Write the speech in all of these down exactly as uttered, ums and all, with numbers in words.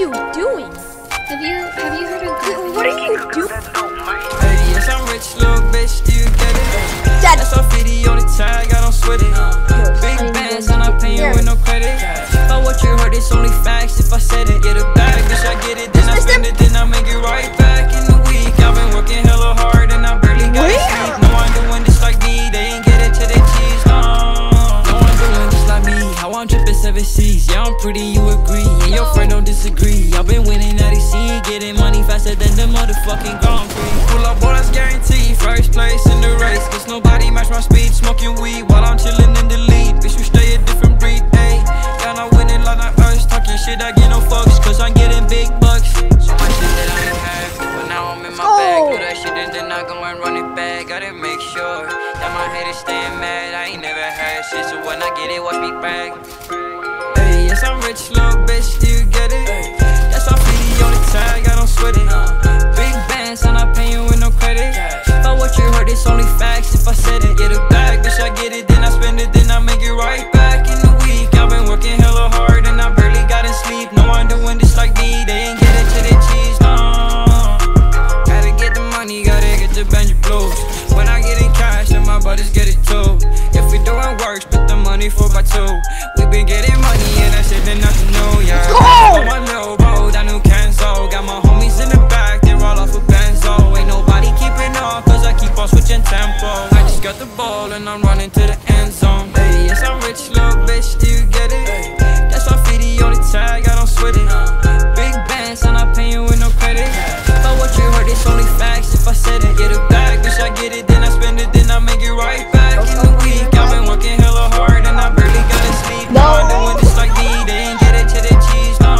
you doing? Have you have you heard of Gravity? What are you doing? Hey, yes, I'm rich, little bitch, do you get it? Dad. That's our fifty on the tag, I don't sweat it. Big bands, and I'm paying with no credit. But what you heard, it's only facts if I said it. Get a bag, bitch, I get it, then I spend it, then I make it right back in the week. I've been working hella hard, and I barely got it sleep. No one doing this like me, they ain't get it to their cheese, no. No one doing this like me, how I'm dripping seven C's. Yeah, I'm pretty, you agree, and your friend don't disagree. I've been winning at E C, getting money faster than the motherfucking Grand Prix. Pull up, boy, that's guaranteed. First place in the race, cause nobody match my speed. Smoking weed while I'm chilling in the lead. Bitch, we stay a different breed, ayy. Y'all not winning like not us. Talking shit, I get no fucks, cause I'm getting big bucks. So much shit that I ain't had, but now I'm in my bag. Do that shit and then I go and run it back. Gotta make sure that my head is staying mad. I ain't never had shit, so when I get it, watch me brag. Hey, yes, I'm rich, little bitch, do you get it? That's our fifty on the tag, I don't sweat it. Big bands, I'm not paying with no credit. But what you heard, it's only facts if I said it. Get a bag, bitch, I get it, then I spend it, then I make it right back in the week. I've been working hella hard and I barely gotten sleep. No one doing this like me, they ain't get it to their cheese, no. Gotta get the money, gotta get the Benji blues. When I get in cash, then my buddies get it too. If we doing work, split the money four by two. We been getting money and that shit ain't nothing new, yeah. On my little road, I knew Kenzo. Got my homies in the back, they roll off a Benzo. Ain't nobody keeping up, cause I keep on switching tempo. I just got the ball and I'm running to the end zone. Hey, yes, I'm rich, little bitch, do you get it? That's my fifty on the tag, I don't sweat it. Big bands, I'm not paying with no credit. But what you heard, it's only facts if I said it. Get a bag, bitch, I get it, then I spend it, then I make it right back in the week. I've been working hella hard and I barely gotta sleep. No one doing this like me, they ain't get it to their cheese, no.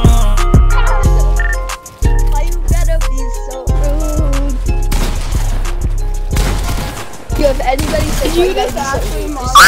Why you gotta be so rude? Yo, if anybody says Did you you gotta just be so actually rude, mock